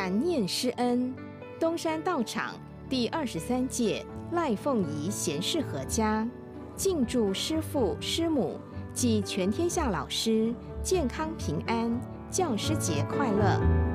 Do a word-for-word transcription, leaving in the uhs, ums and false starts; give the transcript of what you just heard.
感念师恩，东山道场第二十三届赖凤仪贤士合家，敬祝师父师母及全天下老师健康平安，教师节快乐！